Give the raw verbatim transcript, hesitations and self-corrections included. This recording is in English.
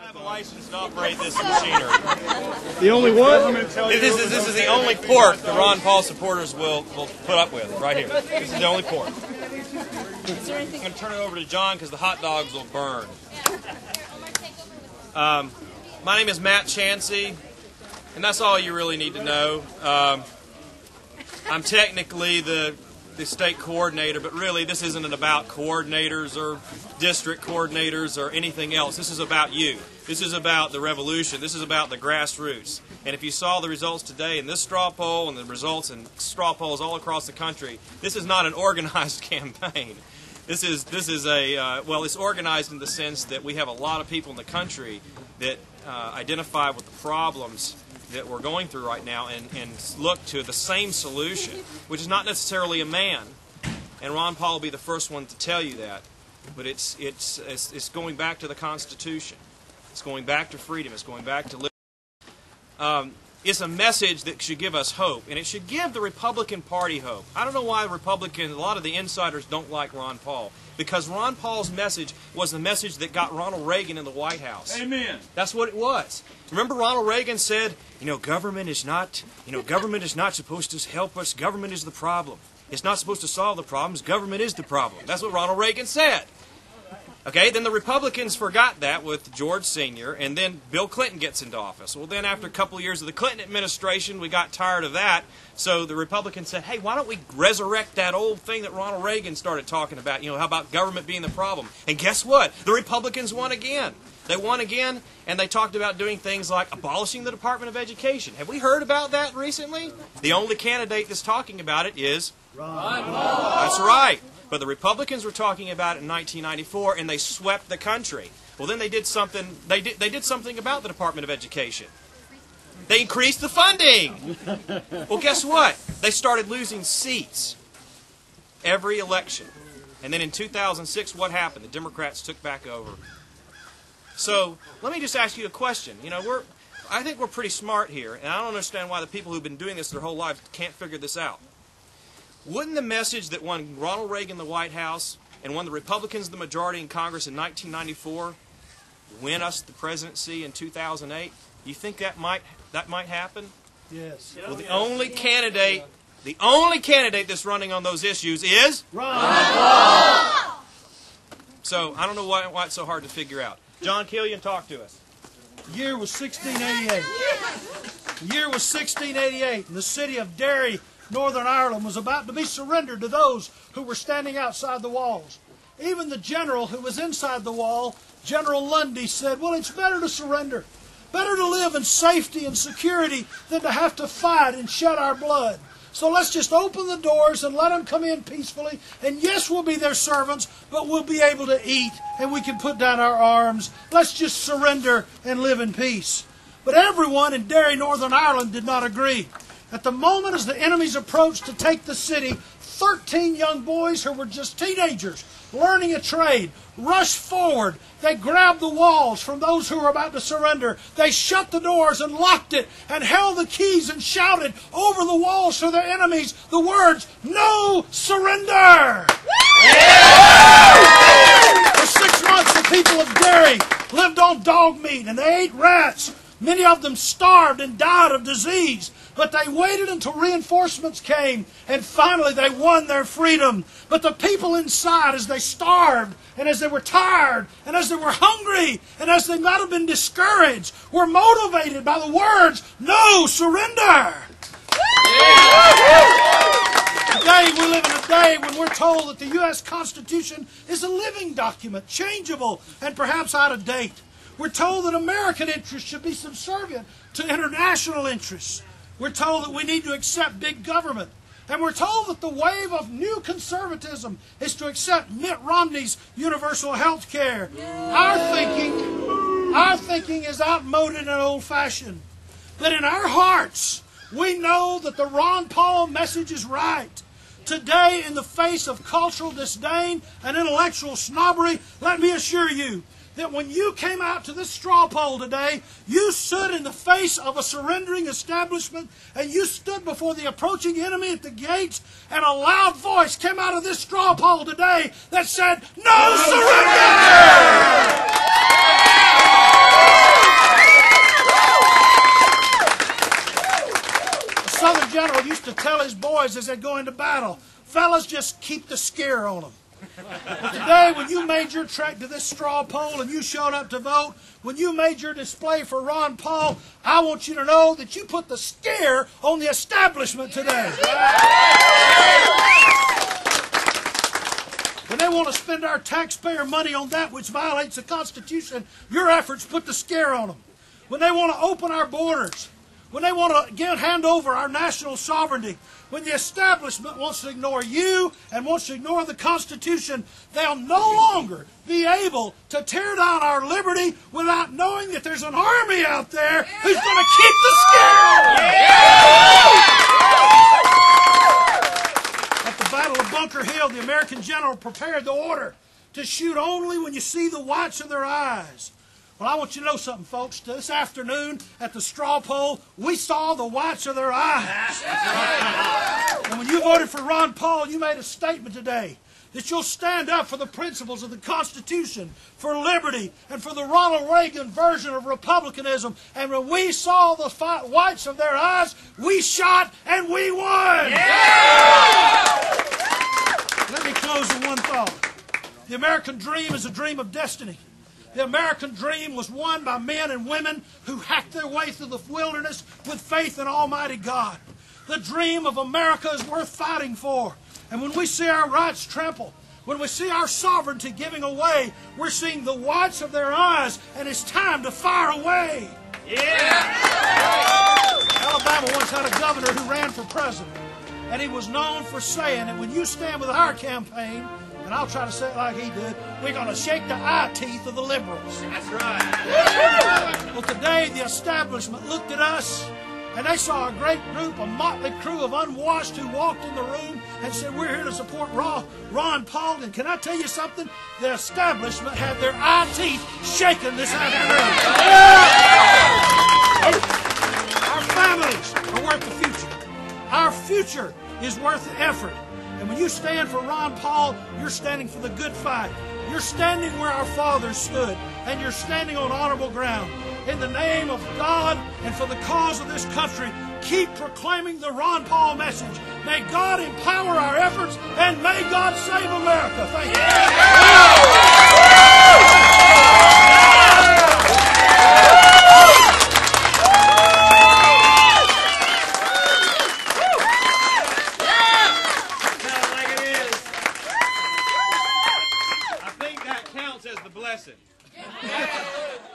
have a license to operate this machinery. The only one? This is, this is the only port the Ron Paul supporters will, will put up with, right here. This is the only port. I'm going to turn it over to John because the hot dogs will burn. Um, my name is Matt Chauncey, and that's all you really need to know. Um, I'm technically the, the state coordinator, but really this isn't about coordinators or district coordinators or anything else. This is about you. This is about the revolution. This is about the grassroots. And if you saw the results today in this straw poll and the results in straw polls all across the country, this is not an organized campaign. This is this is a uh, well, it's organized in the sense that we have a lot of people in the country that uh, identify with the problems that we're going through right now and, and look to the same solution, which is not necessarily a man. And Ron Paul will be the first one to tell you that. But it's it's it's, it's going back to the Constitution. It's going back to freedom. It's going back to liberty. Um, it's a message that should give us hope, and it should give the Republican Party hope. I don't know why Republicans, a lot of the insiders don't like Ron Paul, because Ron Paul's message was the message that got Ronald Reagan in the White House. Amen. That's what it was. Remember, Ronald Reagan said, you know, government is not, you know, government is not supposed to help us. Government is the problem. It's not supposed to solve the problems. Government is the problem. That's what Ronald Reagan said. Okay, then the Republicans forgot that with George Senior, and then Bill Clinton gets into office. Well, then after a couple of years of the Clinton administration, we got tired of that, so the Republicans said, hey, why don't we resurrect that old thing that Ronald Reagan started talking about? You know, how about government being the problem? And guess what? The Republicans won again. They won again, and they talked about doing things like abolishing the Department of Education. Have we heard about that recently? The only candidate that's talking about it is Ron Paul. That's right. But the Republicans were talking about it in nineteen ninety-four, and they swept the country. Well, then they did something. They did. They did something about the Department of Education. They increased the funding. Well, guess what? They started losing seats every election. And then in two thousand six, what happened? The Democrats took back over. So let me just ask you a question. You know, we're. I think we're pretty smart here, and I don't understand why the people who've been doing this their whole lives can't figure this out. Wouldn't the message that won Ronald Reagan the White House and won the Republicans the majority in Congress in nineteen ninety-four win us the presidency in two thousand eight? You think that might that might happen? Yes. Well, the only candidate, the only candidate that's running on those issues is Ron Paul. So I don't know why, why it's so hard to figure out. John Killian, talk to us. The year was sixteen eighty-eight. The year was sixteen eighty-eight, and the city of Derry, Northern Ireland, was about to be surrendered to those who were standing outside the walls. Even the general who was inside the wall, General Lundy, said, well, it's better to surrender. Better to live in safety and security than to have to fight and shed our blood. So let's just open the doors and let them come in peacefully. And yes, we'll be their servants, but we'll be able to eat and we can put down our arms. Let's just surrender and live in peace. But everyone in Derry, Northern Ireland did not agree. At the moment as the enemies approached to take the city, thirteen young boys who were just teenagers learning a trade rushed forward. They grabbed the walls from those who were about to surrender. They shut the doors and locked it and held the keys and shouted over the walls to their enemies the words, "No surrender!" For six months the people of Derry lived on dog meat and they ate rats. Many of them starved and died of disease. But they waited until reinforcements came, and finally they won their freedom. But the people inside, as they starved, and as they were tired, and as they were hungry, and as they might have been discouraged, were motivated by the words, "No surrender!" Today we live in a day when we're told that the U S Constitution is a living document, changeable, and perhaps out of date. We're told that American interests should be subservient to international interests. We're told that we need to accept big government. And we're told that the wave of new conservatism is to accept Mitt Romney's universal health care. Yeah. Our thinking, our thinking is outmoded and old-fashioned. But in our hearts, we know that the Ron Paul message is right. Today, in the face of cultural disdain and intellectual snobbery, let me assure you, that when you came out to this straw poll today, you stood in the face of a surrendering establishment, and you stood before the approaching enemy at the gates, and a loud voice came out of this straw poll today that said, "No surrender!" general used to tell his boys as they go into battle, fellas, just keep the scare on them. But today, when you made your trek to this straw poll and you showed up to vote, when you made your display for Ron Paul, I want you to know that you put the scare on the establishment today. When they want to spend our taxpayer money on that which violates the Constitution, your efforts put the scare on them. When they want to open our borders, when they want to again hand over our national sovereignty, when the establishment wants to ignore you and wants to ignore the Constitution, they'll no longer be able to tear down our liberty without knowing that there's an army out there who's going to keep the scare on them. At the Battle of Bunker Hill, the American general prepared the order to shoot only when you see the whites of their eyes. Well, I want you to know something, folks. This afternoon at the straw poll, we saw the whites of their eyes. And when you voted for Ron Paul, you made a statement today that you'll stand up for the principles of the Constitution, for liberty, and for the Ronald Reagan version of republicanism. And when we saw the whites of their eyes, we shot and we won. Yeah! Let me close with one thought. The American dream is a dream of destiny. The American dream was won by men and women who hacked their way through the wilderness with faith in Almighty God. The dream of America is worth fighting for. And when we see our rights trampled, when we see our sovereignty giving away, we're seeing the whites of their eyes, and it's time to fire away. Yeah! Alabama once had a governor who ran for president, and he was known for saying that when you stand with our campaign, and I'll try to say it like he did, we're going to shake the eye teeth of the liberals. That's right. Well, today the establishment looked at us, and they saw a great group, a motley crew of unwashed who walked in the room and said, we're here to support Ron Paul. And can I tell you something? The establishment had their eye teeth shaken this afternoon. Our families are worth the future. Our future is worth the effort. And when you stand for Ron Paul, you're standing for the good fight. You're standing where our fathers stood, and you're standing on honorable ground. In the name of God and for the cause of this country, keep proclaiming the Ron Paul message. May God empower our efforts, and may God save America. Thank you. As the blessing.